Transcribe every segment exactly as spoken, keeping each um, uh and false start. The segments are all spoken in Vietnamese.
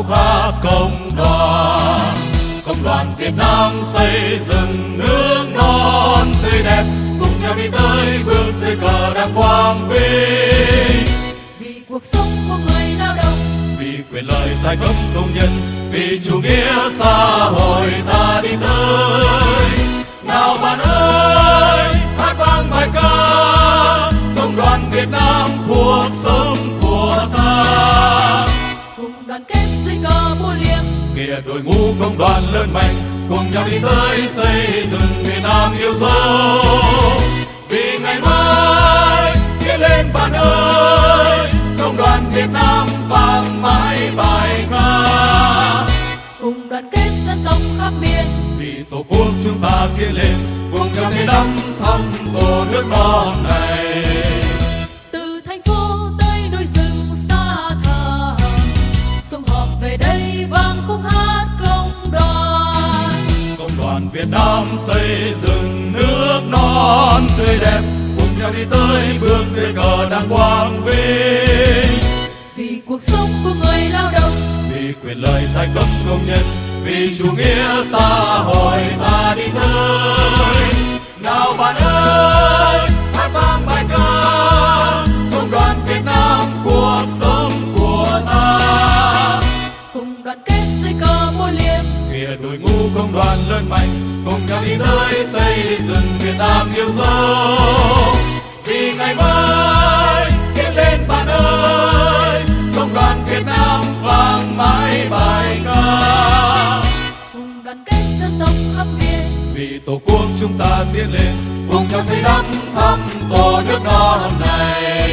khát công đoàn. Công đoàn Việt Nam xây dựng nước non tươi đẹp, cùng nhau đi tới bước dưới cờ đảng quang vinh. Vì cuộc sống của người lao động, vì quyền lợi giai cấp công nhân, vì chủ nghĩa xã hội ta đi tới. Nào bạn ơi, hát vang bài ca công đoàn Việt Nam, cuộc sống của ta. cùng đoàn kết dưới cờ vô liềm, Kìa đội ngũ công đoàn lớn mạnh, cùng nhau đi tới xây dựng Việt Nam yêu dấu. Vì ngày mai tiến lên bạn ơi, công đoàn Việt Nam vang mãi bài ca. cùng đoàn kết dân tộc khắp miền, Vì tổ quốc chúng ta tiến lên, cùng nhau xây đắp thăm tổ nước non này. từ thành phố tới núi rừng xa thẳm, sum họp về đây vang khúc hát công đoàn. Công đoàn Việt Nam xây dựng nước non tươi đẹp, cùng nhau đi tới bước dưới cờ đảng quang vinh. Vì cuộc sống của người lao động, Vì quyền lợi giai cấp công nhân, vì chủ nghĩa xã hội ta đi tới. Nào bạn ơi, hát vang bài ca công đoàn Việt Nam, cuộc sống của ta. cùng đoàn kết dưới cờ vô liềm, Kìa đội ngũ công đoàn lớn mạnh, cùng nhau đi tới xây dựng Việt Nam yêu dấu. Vì ngày mai tiến lên bạn ơi, công đoàn Việt Nam vang mãi bài ca. cùng đoàn kết dân tộc khắp miền, Vì tổ quốc chúng ta tiến lên, cùng nhau xây đắp thăm tổ nước non này.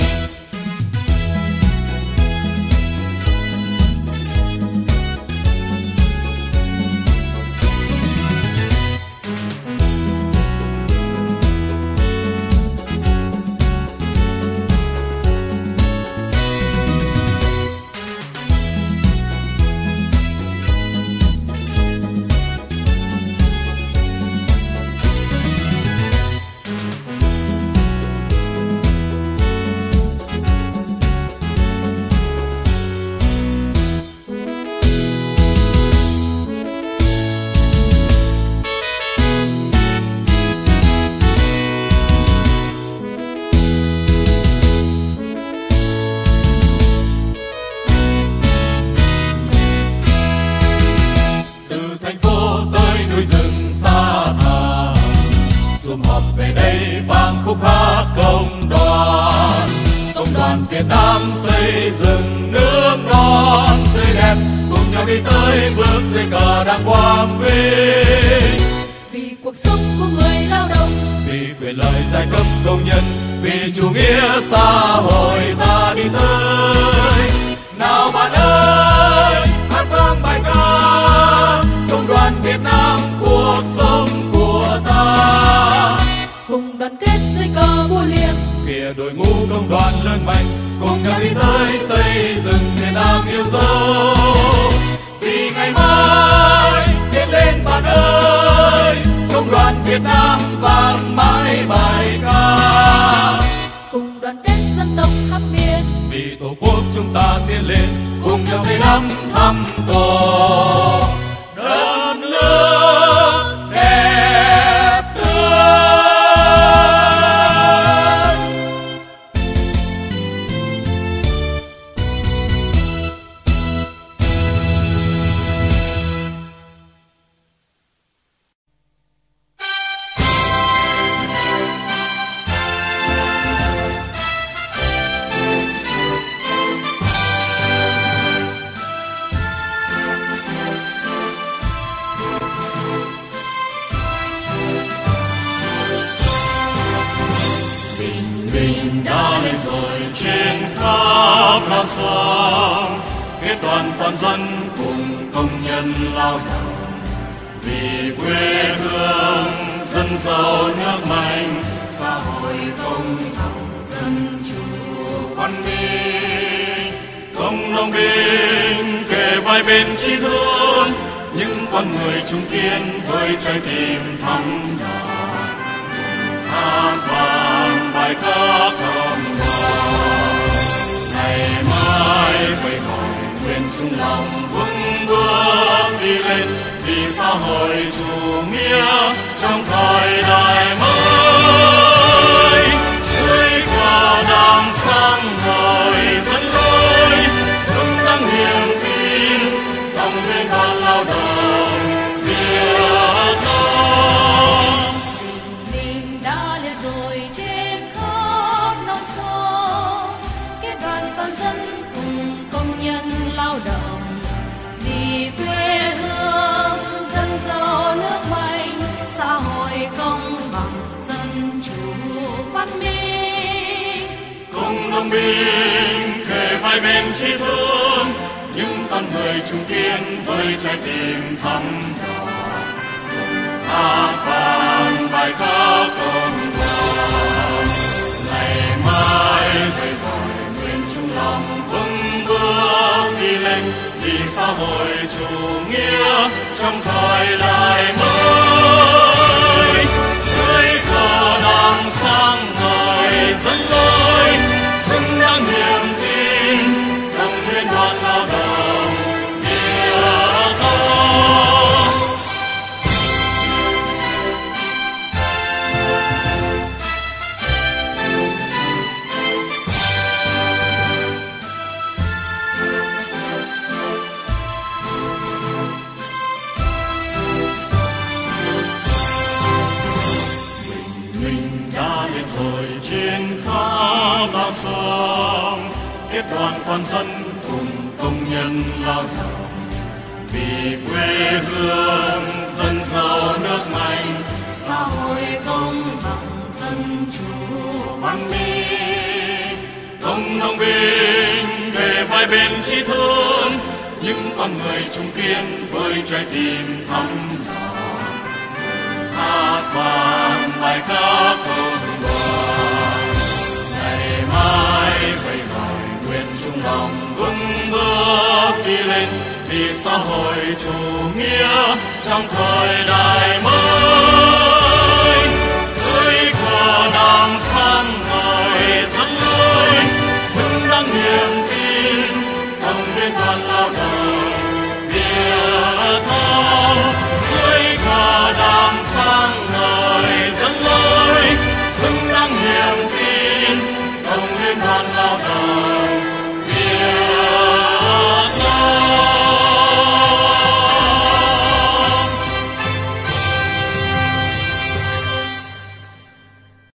Khúc hát công đoàn, công đoàn Việt Nam xây dựng nước non tươi đẹp, cùng nhau đi tới bước dưới cờ đảng quang vinh. vì cuộc sống của người lao động, Vì quyền lợi giai cấp công nhân, vì chủ nghĩa xã hội ta đi tới. Nào bạn ơi, hát vang bài ca công đoàn Việt Nam, cuộc sống của ta. cùng đoàn kết dưới cờ vô liềm, Kìa đội ngũ công đoàn lớn mạnh, cùng nhau đi tới xây dựng Việt Nam yêu dấu. Vì ngày mai tiến lên bạn ơi, công đoàn Việt Nam vang mãi bài ca. cùng đoàn kết dân tộc khắp miền, Vì tổ quốc chúng ta tiến lên, cùng nhau xây đắp thăm tổ đất nước đẹp tươi. Bình đã lên rồi trên khắp non sông, kết toàn toàn dân cùng công nhân lao động. Vì quê hương dân giàu nước mạnh, xã hội công bằng dân chủ văn minh. Công nông binh kề vai bên chí thương, những con người trung kiên với trái tim thắm đỏ. Hát vang bài ca công đoàn, ngày mai quay khỏi nguyên trung lòng vững bước đi lên vì xã hội chủ nghĩa trong thời đại mới. Dưới cờ đảng sáng ngời dẫn lối xứng đáng niềm tin đồng liên đoàn lao động Việt Nam. Mình đã liệt rồi trên khắp non sông, kết đoàn toàn dân cùng công nhân lao động vì quê hương dân giàu nước mạnh, xã hội công bằng dân chủ văn minh. Cùng đồng binh kề vai bên chí thương, những con người trung kiên với trái tim thắm đỏ. Hát vang bài ca công đoàn, ngày mai về rồi nguyện chung lòng vững bước đi lên vì xã hội chủ nghĩa trong thời đại mới. Dưới cờ đảng sáng ngời dẫn lối xứng đáng niềm tin đồng liên đoàn lao động Việt Nam. Mình đã lên rồi trên khắp bao sông, kết đoàn toàn dân cùng công nhân lao động vì quê hương dân giàu nước mạnh, Xã hội công bằng dân chủ văn minh. công nông binh kề vai bên chí thương, những con người trung kiên với trái tim thắm đỏ. Hát vang bài ca công đoàn, ngày mai vẫy gọi nguyện chung lòng vững bước đi lên vì xã hội chủ nghĩa trong thời đại mới.